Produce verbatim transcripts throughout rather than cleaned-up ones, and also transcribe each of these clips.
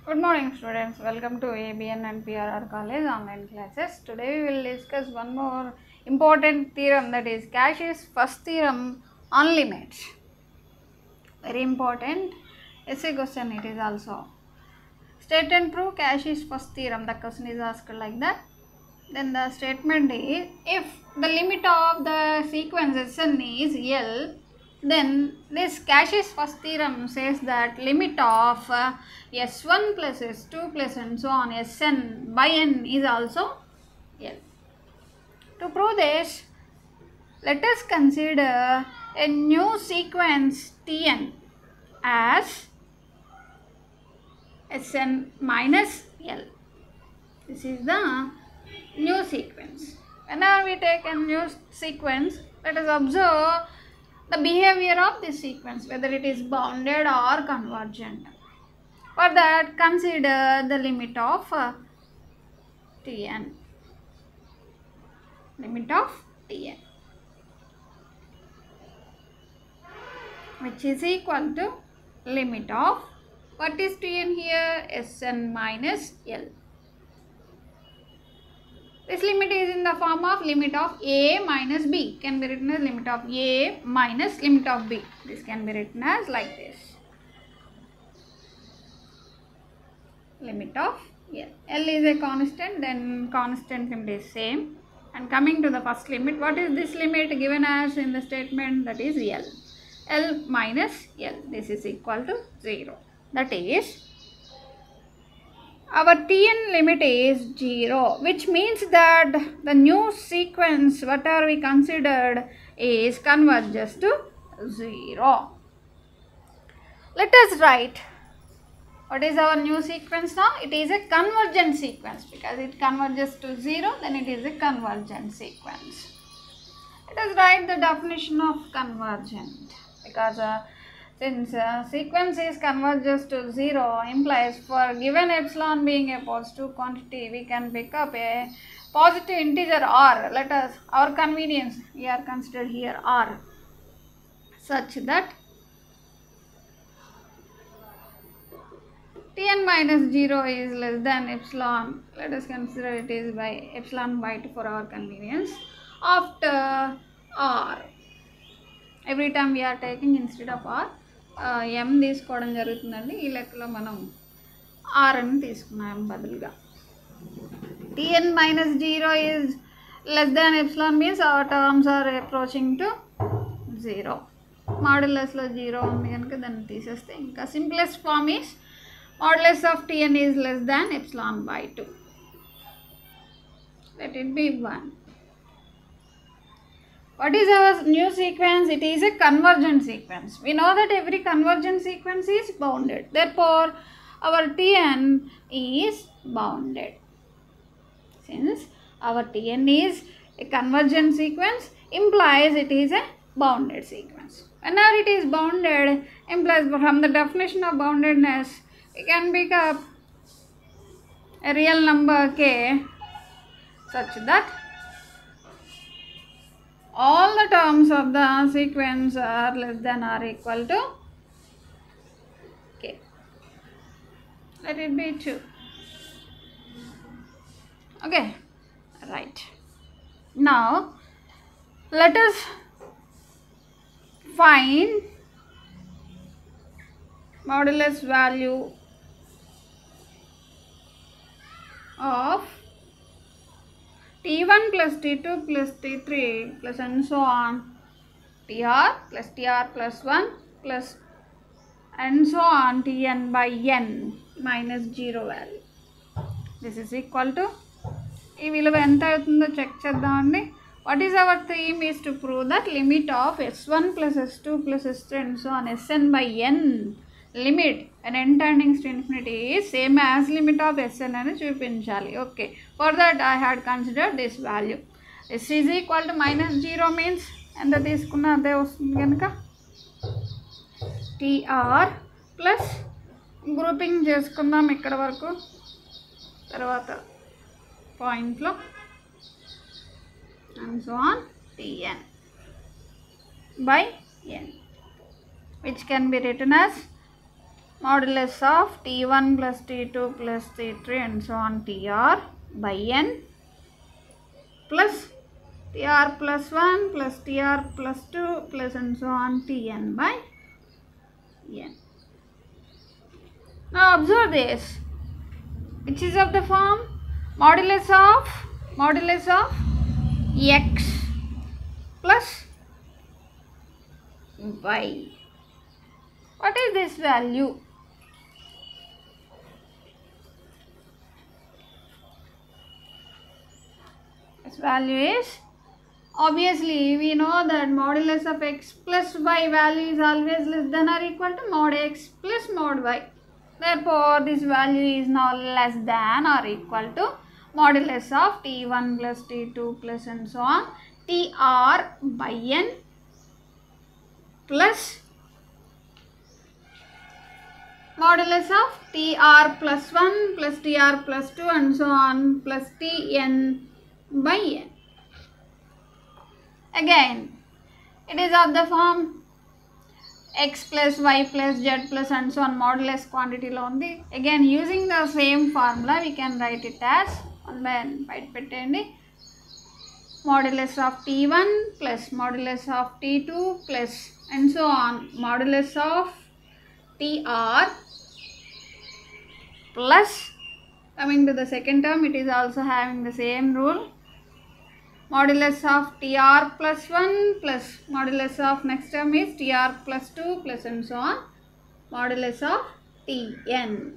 Good morning students, welcome to A B N and P R R College online classes. Today we will discuss one more important theorem, that is Cauchy's first theorem on limits. Very important essay question it is also. State and prove Cauchy's first theorem. The question is asked like that. Then the statement is, if the limit of the sequence Sn is L, then this Cauchy's first theorem says that limit of uh, S one plus S two plus and so on Sn by n is also L. To prove this, let us consider a new sequence Tn as Sn minus L. This is the new sequence. Whenever we take a new sequence, let us observe the behavior of this sequence, whether it is bounded or convergent. For that, consider the limit of uh, Tn. Limit of Tn, which is equal to limit of, what is Tn here? Sn minus L. This limit is in the form of limit of a minus b. Can be written as limit of a minus limit of b. This can be written as like this. Limit of L. L is a constant, then constant limit is same. And coming to the first limit, what is this limit given as in the statement? That is L. L minus L. This is equal to zero. That is, our Tn limit is zero, which means that the new sequence, whatever we considered, is converges to zero. Let us write what is our new sequence now. It is a convergent sequence, because it converges to zero, then it is a convergent sequence. Let us write the definition of convergent, because uh, since uh, sequence is converges to zero, implies for given epsilon being a positive quantity, we can pick up a positive integer r. Let us, our convenience, we are considered here r, such that Tn minus zero is less than epsilon. Let us consider it is by epsilon by two for our convenience. After r, every time we are taking instead of r, m తీసుకోవడం జరుగుతుందండి. ఈ లెక్కలో మనం r అని తీసుకున్నాం బదులుగా. Tn minus zero is less than epsilon means our terms are approaching to zero. Modulus లో zero ఉంది కనుక దాన్ని తీసేస్తే ఇంకా simplest form is modulus of Tn is less than epsilon by two. Let it be one. What is our new sequence? It is a convergent sequence. We know that every convergent sequence is bounded. Therefore, our Tn is bounded. Since our Tn is a convergent sequence, implies it is a bounded sequence. Whenever it is bounded, implies from the definition of boundedness, we can pick up a real number k such that all the terms of the sequence are less than or equal to k. Let it be two. Okay, right. Now, let us find modulus value of T one plus T two plus T three plus and so on, Tr plus Tr plus one plus and so on Tn by n minus zero value. This is equal to, ఈ విలువ ఎంత అవుతుందో check చేద్దామండి. What is our theme is to prove that limit of S one plus S two plus S three and so on Sn by n limit and n tending to infinity is same as limit of Sn అని చూపించాలి. Okay, for that I had considered this value. This is equal to minus zero means ఎంత తీసుకున్నా అదే వస్తుంది కనుక Tr plus grouping చేసుకుందాం ఇక్కడ వరకు, తర్వాత పాయింట్లో and so on Tn by n, which can be written as modulus of T one plus T two plus T three and so on Tr by N plus Tr plus one plus Tr plus two plus and so on Tn by N. Now observe this, which is of the form modulus of modulus of x plus y. What is this value? This value is, obviously we know that modulus of x plus y value is always less than or equal to mod x plus mod y. Therefore, this value is now less than or equal to modulus of T one plus T two plus and so on Tr by N plus modulus of Tr plus one plus Tr plus two and so on plus Tn by N. Again, it is of the form x plus y plus z plus and so on modulus quantity lo undi. Again, using the same formula we can write it as one by n bite pettandi modulus of T one plus modulus of T two plus and so on modulus of Tr plus, coming to the second term, it is also having the same rule, modulus of Tr plus one plus modulus of next term is Tr plus two plus and so on modulus of Tn.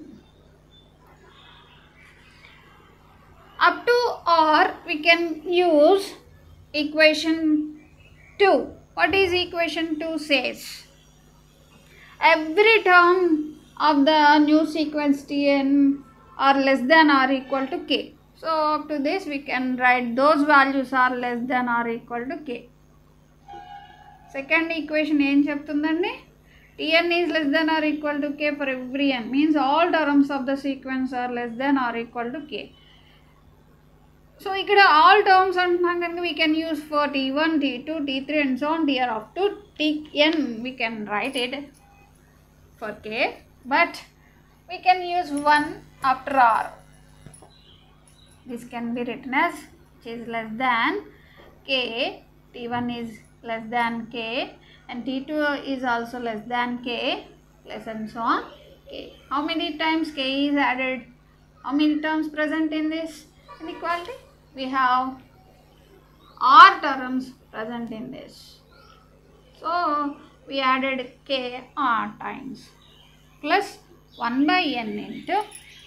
Up to R we can use equation two. What is equation two says? Every term of the new sequence Tn are less than or equal to k. So up to this we can write those values are less than or equal to k. Second equation em cheptundandi? Tn is less than or equal to k for every n, means all terms of the sequence are less than or equal to k. So ikkada all terms antunam kanaka we can use for T one, T two, T three and so on Tr up to Tn we can write it for k, but we can use one after R. This can be written as which is less than k, T one is less than k and T two is also less than k plus and so on k. How many times k is added? How many terms present in this inequality? We have R terms present in this. So we added k R times plus one by n into,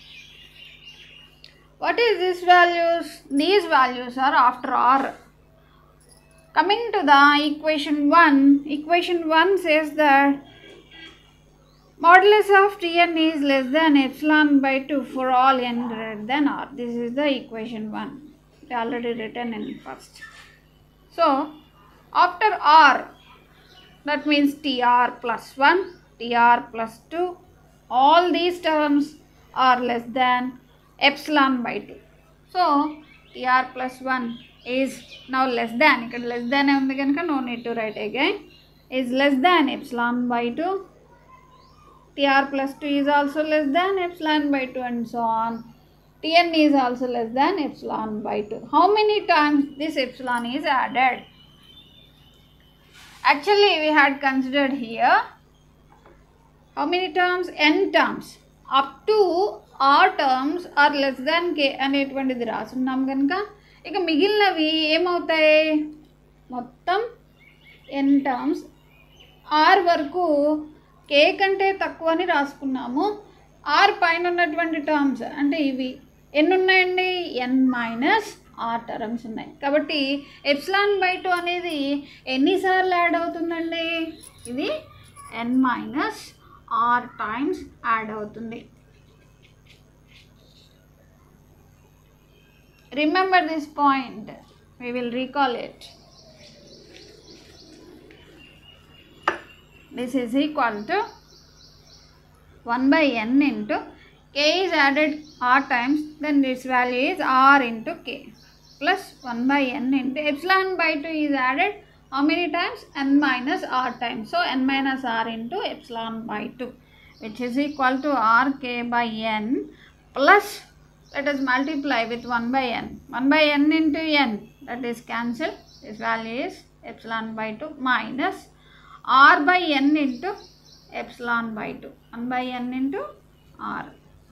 what is these values? These values are after R. Coming to the equation one, equation one says that modulus of Tn is less than epsilon by two for all n greater than R. This is the equation one. It already written in first. So after R, that means Tr plus one, Tr plus two, all these terms are less than epsilon by two. So Tr plus one is now less than, ikkada less than undi kanaka no need to write again, is less than epsilon by two. Tr plus two is also less than epsilon by two and so on. Tn is also less than epsilon by two. How many times this epsilon is added? Actually we had considered here how many terms? N terms. Up to R terms are less than k అనేటువంటిది రాసున్నాం కనుక ఇక మిగిలినవి ఏమవుతాయి? మొత్తం n terms R వరకు k కంటే తక్కువ అని రాసుకున్నాము. R పైన ఉన్నటువంటి టర్మ్స్ అంటే ఇవి ఎన్ని ఉన్నాయండి? n మైనస్ r టర్మ్స్ ఉన్నాయి. కాబట్టి ఎప్సిలాన్ బై టూ అనేది ఎన్నిసార్లు యాడ్ అవుతుందండి? ఇది n minus r times add అవుతుంది. Remember this point, we will recall it. This is equal to one by n into k is added r times, then this value is r into k plus one by n into epsilon by two is added how many times? N minus r times. So n minus r into epsilon by two. which is equal to rk by n plus, let us multiply with one by n. one by n into n, that is cancelled. This value is epsilon by two minus r by n into epsilon by two. one by n into r.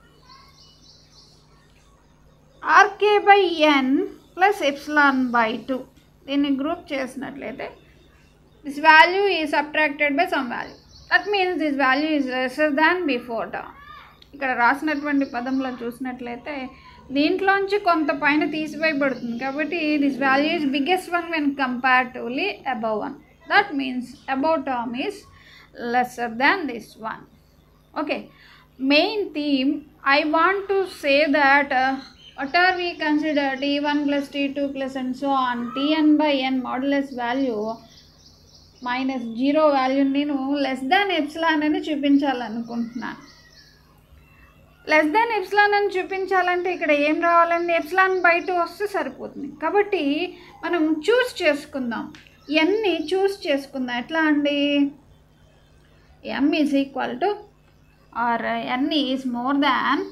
rk by n plus epsilon by two. దీన్ని group చేసినట్లయితే this value is subtracted by some value. That means this value is lesser than before term. ఇక్కడ రాసినటువంటి పదంలో చూసినట్లయితే దీంట్లోంచి కొంత పైన తీసివేయబడుతుంది కాబట్టి this value is biggest one when comparatively above one. That means above term is lesser than this one. Okay, main theme, I want to say that uh, what are we consider t one plus t two plus and so on, tn by n modulus value minus zero value నేను less than epsilon అని చూపించాలనుకుంటున్నాను. Less than epsilon అని చూపించాలంటే ఇక్కడ ఏం రావాలండి, epsilon by two వస్తే సరిపోతుంది. కాబట్టి మనం చూస్ చేసుకుందాం, ఎన్ని చూస్ చేసుకుందాం. ఎట్లా అండి, M is equal to R N is more than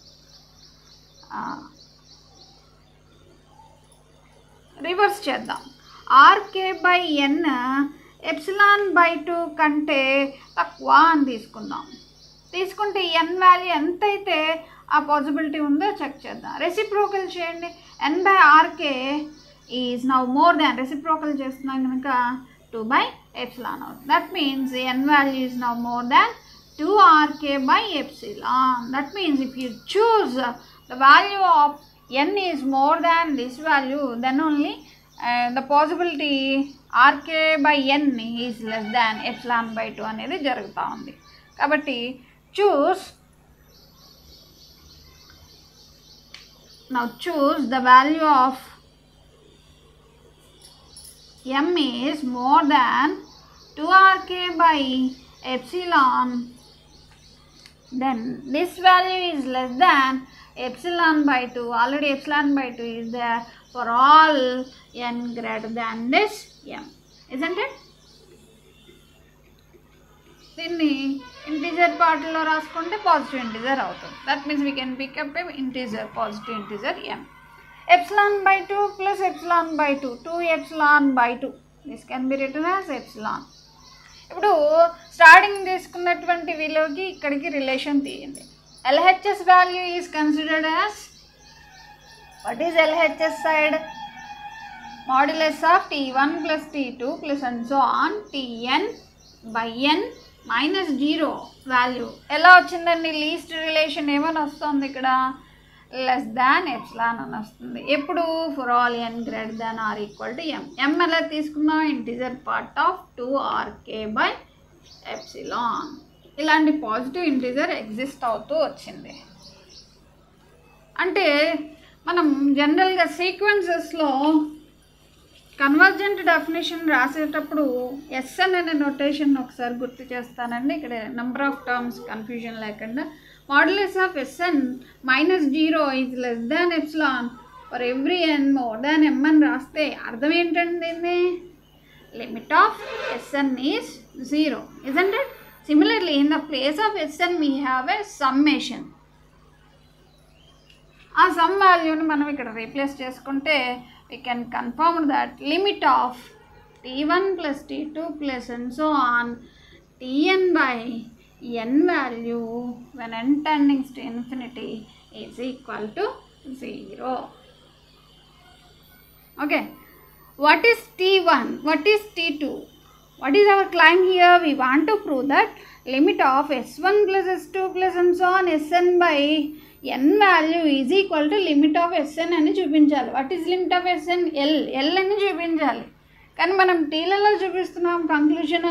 reverse చేద్దాం. RK by N epsilon by two కంటే తక్కువ అని తీసుకుందాం. తీసుకుంటే ఎన్ వాల్యూ ఎంతైతే ఆ పాసిబిలిటీ ఉందో చెక్ చేద్దాం. రెసిప్రోకల్ చేయండి. N by RK is now more than, reciprocal చేస్తున్నాం కనుక టూ బై ఎప్సిలాన్ అవుతుంది. That means N value is now more than two RK by epsilon. That means if you choose the value of N is more than this value, then only Uh, the possibility rk by n is less than epsilon by two అనేది జరుగుతూ ఉంది. కాబట్టి choose, now choose the value of m is more than two rk by epsilon, then this value is less than epsilon by two. Already epsilon by two is there for all n greater than this m, isn't it? దీన్ని integer పార్ట్లో రాసుకుంటే positive integer అవుతుంది. That means we can pick up a integer, positive integer m. Epsilon by two plus epsilon by two, two epsilon by two, this can be written as epsilon. ఇప్పుడు starting తీసుకున్నటువంటి విలువకి ఇక్కడికి relation తీయండి. LHS value is considered as, what is L H S side? Modulus of t one plus t two plus and so on, tn by n minus zero value. ఎలా వచ్చిందండి, least relation ఏమని వస్తుంది ఇక్కడ, less than epsilon అని వస్తుంది. ఎప్పుడు for all n greater than or equal to m. m ఎలా తీసుకున్నాం, integer part of two RK by epsilon. ఇలాంటి పాజిటివ్ ఇంటీజర్ ఎగ్జిస్ట్ అవుతూ వచ్చింది. అంటే మనం జనరల్గా సీక్వెన్సెస్లో కన్వర్జెంట్ డెఫినేషన్ రాసేటప్పుడు ఎస్ఎన్ అనే నోటేషన్ ఒకసారి గుర్తు చేస్తానండి. ఇక్కడ నెంబర్ ఆఫ్ టర్మ్స్ కన్ఫ్యూజన్ లేకుండా, modulus of s n minus zero is less than epsilon for every n more than m అని రాస్తే అర్థం ఏంటండి, దీన్ని limit of SN is zero, isn't it? Similarly in the place of s n we have a summation. ఆ sum వాల్యూని మనం ఇక్కడ replace చేసుకుంటే we can confirm that limit of t one plus t two plus and so on tn by n value when n tending to infinity is equal to zero. Okay, what is t one, what is t two? What is our claim here? We want to prove that limit of s one plus s two plus and so on sn by n value is equal to limit of sn అని చూపించాలి. What is limit of sn? L L అని చూపించాలి. కానీ మనం టీలలో చూపిస్తున్నాం conclusion.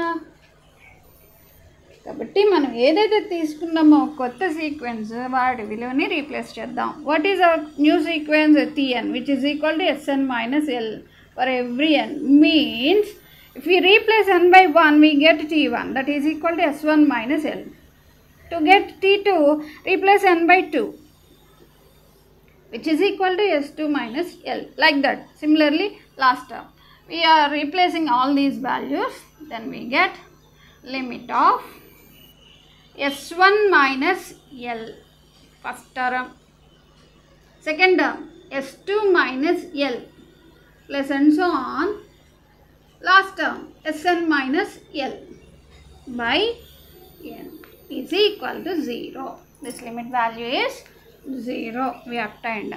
కాబట్టి మనం ఏదైతే తీసుకున్నామో కొత్త సీక్వెన్స్ వాటి విలువని రీప్లేస్ చేద్దాం. What is our new sequence tn which is equal to sn minus l for every n, means if we replace n by one we get t one, that is equal to s one minus l. To get t two replace n by two which is equal to s two minus l, like that. Similarly last term we are replacing all these values, then we get limit of s one minus L first term, second term s two minus L plus and so on, last term s n minus L by n is equal to zero. This limit value is zero. We obtained,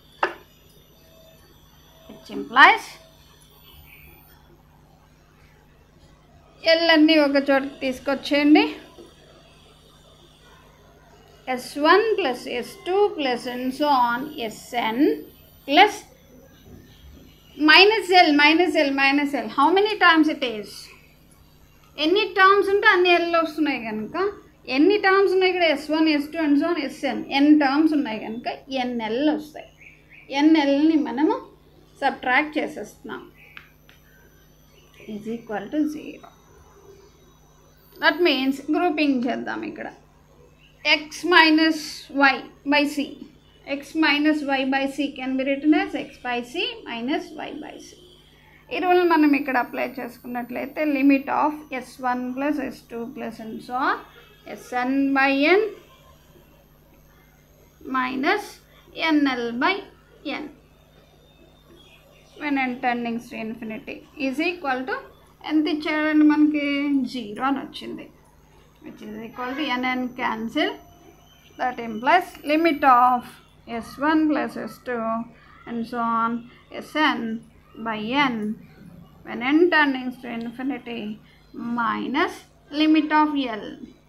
which implies L అన్ని ఒక చోటకి తీసుకొచ్చేయండి. S one plus s two plus and so on s n plus minus L minus L minus L. How many times it is? ఎన్ని terms ఉంటే అన్ని L వస్తున్నాయి కనుక ఎన్ని టర్మ్స్ ఉన్నాయి ఇక్కడ s one s two and so on s n n terms ఉన్నాయి కనుక ఎన్ఎల్ వస్తాయి. ఎన్ఎల్ని మనము సబ్ట్రాక్ట్ చేసేస్తున్నాం. Is equal to zero. That means grouping చేద్దాం. ఇక్కడ x minus y by c, x minus y by c can be written as x by c minus y by c. ఈ rule మనం ఇక్కడ apply చేసుకున్నట్లయితే limit of s one plus s two plus and so on s n by n minus n L by n when n tendings to infinity is equal to ఎంత ఇచ్చాడండి మనకి zero అని వచ్చింది. Which is equal to n n cancel. That implies limit of s one plus s two and so on s n by n when n tends to infinity minus limit of L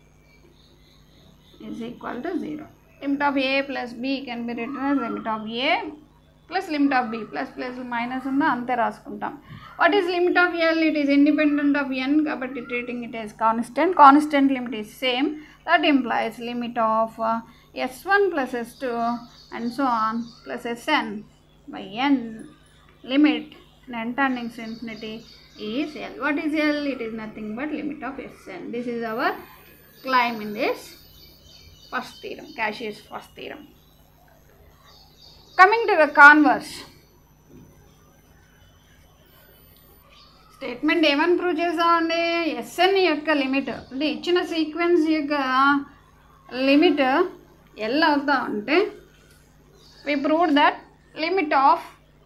is equal to zero. Limit of a plus b can be written as limit of a plus limit of b. Plus plus minus unna ante raskuntam. What is limit of L? It is independent of n kabatti treating it as constant. Constant limit is same. That implies limit of uh, s one plus s two and so on plus sn by n limit n tending to infinity is L. What is L? It is nothing but limit of Sn. This is our claim in this first theorem, Cauchy's first theorem. Coming to the converse, statement ఏమని prove చేసామండి? Sn యొక్క limit అంటే ఇచ్చిన sequence యొక్క limit L అవుతా ఉంటే we proved that limit of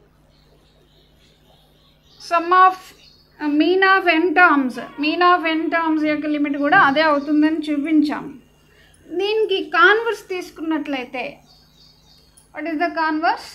sum of mean of n terms mean of n terms యొక్క limit కూడా అదే అవుతుందని చూపించాం. దీనికి కాన్వర్స్ తీసుకున్నట్లయితే what is the converse?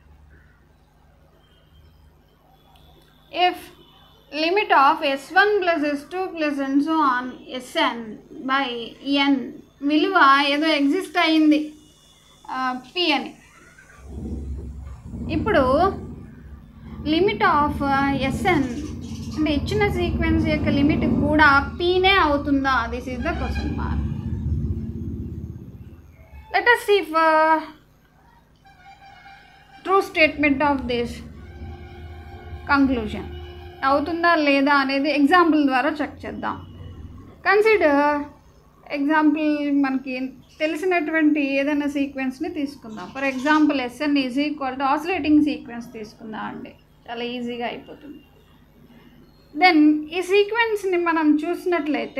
If limit of s one plus s two plus and so on s n by n విలువ ఏదో exist అయింది పి అని. ఇప్పుడు లిమిట్ ఆఫ్ ఎస్ఎన్ అంటే ఇచ్చిన సీక్వెన్స్ యొక్క లిమిట్ కూడా పీనే అవుతుందా? This is the question mark. Let us see for true statement of this conclusion. అవుతుందా లేదా అనేది ఎగ్జాంపుల్ ద్వారా చెక్ చేద్దాం. కన్సిడర్ ఎగ్జాంపుల్ మనకి తెలిసినటువంటి ఏదైనా సీక్వెన్స్ని తీసుకుందాం. For example s n is equal to oscillating sequence తీసుకుందాం అండి. చాలా ఈజీగా అయిపోతుంది. దెన్ ఈ సీక్వెన్స్ని మనం చూసినట్లయితే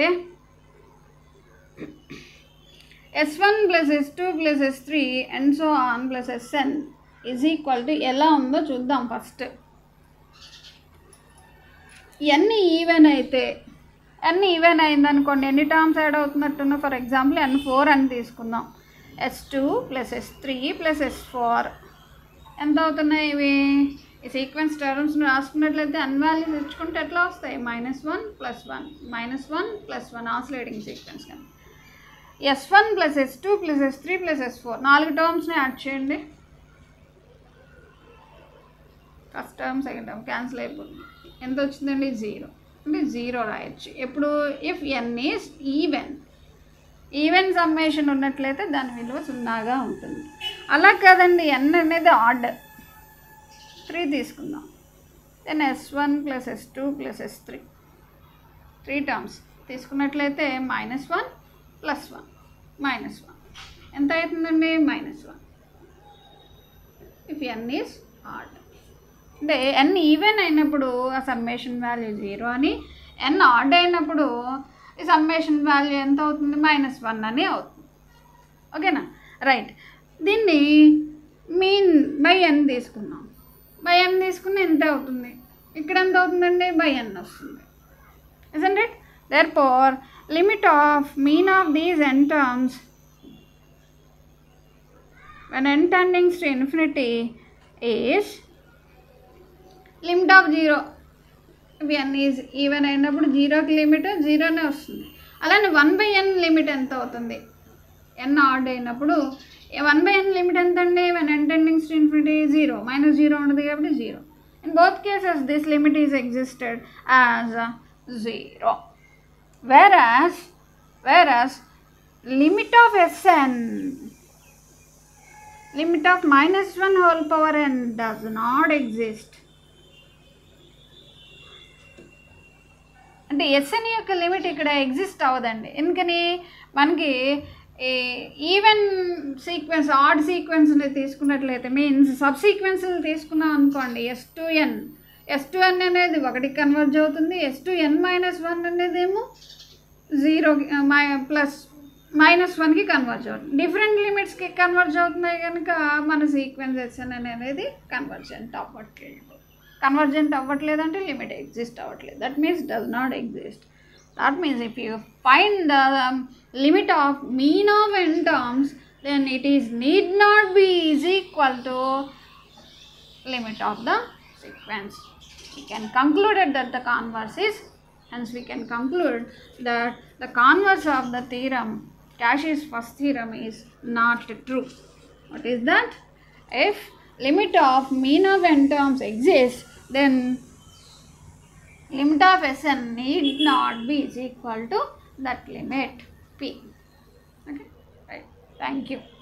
s one plus s two plus s three and so on plus s n is equal to ఎలా ఉందో చూద్దాం. ఫస్ట్ ఎన్ని ఈవెన్ అయితే ఎన్ని ఈవెన్ అయిందనుకోండి, ఎన్ని టర్మ్స్ యాడ్ అవుతున్నట్టున్నా ఫర్ ఎగ్జాంపుల్ ఎన్ ఫోర్ అని తీసుకుందాం. S two plus s three plus s four ఎంత అవుతున్నాయి ఇవి? ఈ సీక్వెన్స్ టర్మ్స్ రాసుకున్నట్లయితే అన్ వాల్యూస్ తెచ్చుకుంటే ఎట్లా వస్తాయి? Minus one plus one minus one plus one oscillating sequence కానీ s one plus s two plus s three plus s four నాలుగు టర్మ్స్ని యాడ్ చేయండి. First term second term cancel అయిపోతుంది. ఎంత వచ్చిందండి? జీరో. అంటే జీరో రాయొచ్చు. ఎప్పుడు? If n is even even summation ఉన్నట్లయితే దాని విలువ సున్నాగా ఉంటుంది. అలా కాదండి, ఎన్ అనేది ఆర్డర్. త్రీ తీసుకుందాం. Then s one plus s two plus s three three terms తీసుకున్నట్లయితే minus one plus one minus one ఎంత అవుతుందండి? Minus one. If n is ఆర్డర్ అంటే ఎన్ ఈవెన్ అయినప్పుడు ఆ సమ్మేషన్ వాల్యూ జీరో అని, ఎన్ ఆడ్ అయినప్పుడు ఈ సమ్మేషన్ వాల్యూ ఎంత అవుతుంది, మైనస్ వన్ అని అవుతుంది. ఓకేనా, రైట్. దీన్ని మీన్ బై ఎన్ తీసుకున్నాం, బై ఎన్ తీసుకుని ఎంత అవుతుంది, ఇక్కడ ఎంత అవుతుందండి, బై ఎన్ వస్తుంది. isn't it? Therefore limit of mean of these n terms when n tending to infinity is limit of zero. if n is even అయినప్పుడు జీరోకి లిమిట్ జీరోనే వస్తుంది. అలానే వన్ బై ఎన్ లిమిట్ ఎంత అవుతుంది, ఎన్ ఆర్డ్ అయినప్పుడు వన్ బై ఎన్ లిమిట్ ఎంత అండి, when n tending to infinity zero, minus zero ఉంటుంది కాబట్టి zero. in both cases this limit is existed as zero. whereas whereas limit of Sn, limit of minus one whole power n does not exist. అంటే s n యొక్క limit ఇక్కడ exist అవ్వదండి. ఎందుకని, మనకి even sequence add సీక్వెన్స్ని తీసుకున్నట్లయితే, means sub సీక్వెన్స్ని తీసుకున్నాం అనుకోండి, s two n s two n అనేది ఒకటికి కన్వర్జ్ అవుతుంది, s two n minus one అనేది ఏమో జీరో మై ప్లస్ మైనస్ వన్కి కన్వర్జ్ అవుతుంది. డిఫరెంట్ లిమిట్స్కి కన్వర్జ్ అవుతున్నాయి కనుక మన సీక్వెన్స్ ఎస్ఎన్ అనేది కన్వర్జెంట్ అవ్వట్లేదు. కన్వర్జెంట్ అవ్వట్లేదు అంటే లిమిట్ ఎగ్జిస్ట్ అవ్వట్లేదు. That means does not exist. That means if you find the limit of mean of n terms, then it is need not be is equal to limit of the sequence. We can conclude that the converse is, hence we can conclude that the converse of the theorem, Cauchy's first theorem, is not true. What is that? If limit of mean of n terms exists, then limit of Sn need not be is equal to that limit P. Okay, right. Thank you.